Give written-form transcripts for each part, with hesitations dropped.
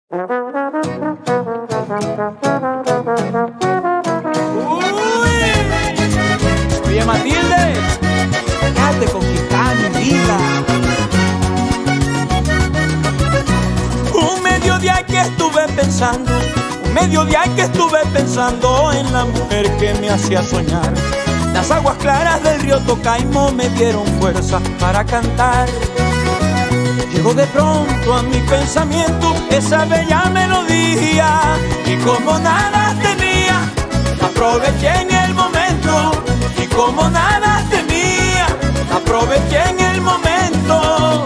Oye, Matilde, déjate conquistar mi vida. Un mediodía que estuve pensando en la mujer que me hacía soñar. Las aguas claras del río Tocaimo me dieron fuerza para cantar. Llegó de pronto a mi pensamiento esa bella melodía, y como nada tenía, aproveché en el momento. Y como nada tenía, aproveché en el momento.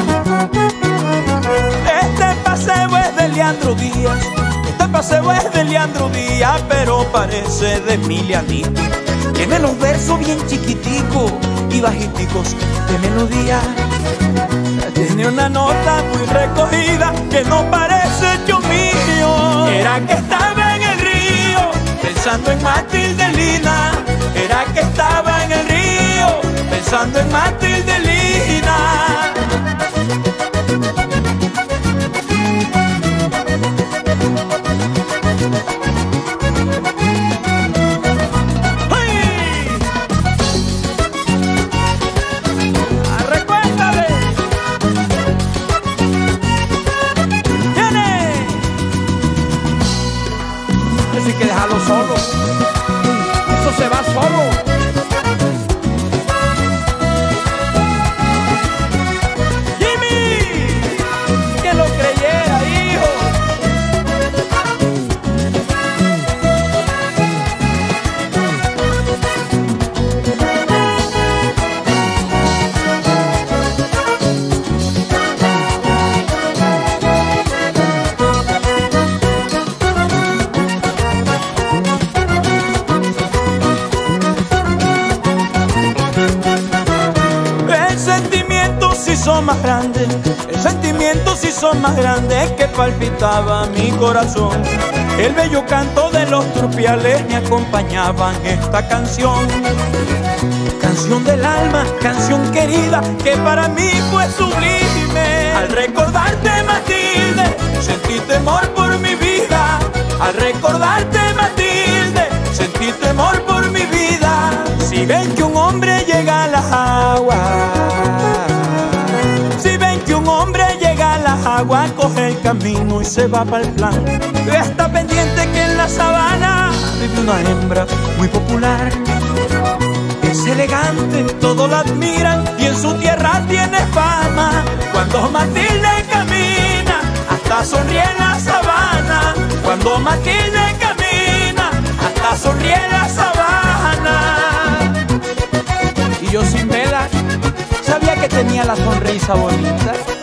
Este paseo es de Leandro Díaz, pero parece de Emilianito. Tiene los versos bien chiquiticos y bajiticos de melodía. Tiene una nota muy recogida que no parece hecho mío. Era que estaba en el río pensando en Matilde Lina. Era que estaba en el río pensando en Matilde Lina. Así que déjalo solo, eso se va solo. Jimmy, que lo creyera, hijo. El sentimiento se hizo más grande que palpitaba mi corazón. El bello canto de los trupiales me acompañaba en esta canción. Canción del alma, canción querida, que para mí fue sublime. Al recordarte, Matilde, sentí temor por mi vida. Al recordarte, Matilde, sentí temor por mi vida. Si ven que un hombre llega a las aguas, agua coge el camino y se va para el plan. Está pendiente que en la sabana vive una hembra muy popular. Es elegante, todos la admiran y en su tierra tiene fama. Cuando Matilde camina, hasta sonríe en la sabana. Cuando Matilde camina, hasta sonríe en la sabana. Y yo sin vela sabía que tenía la sonrisa bonita.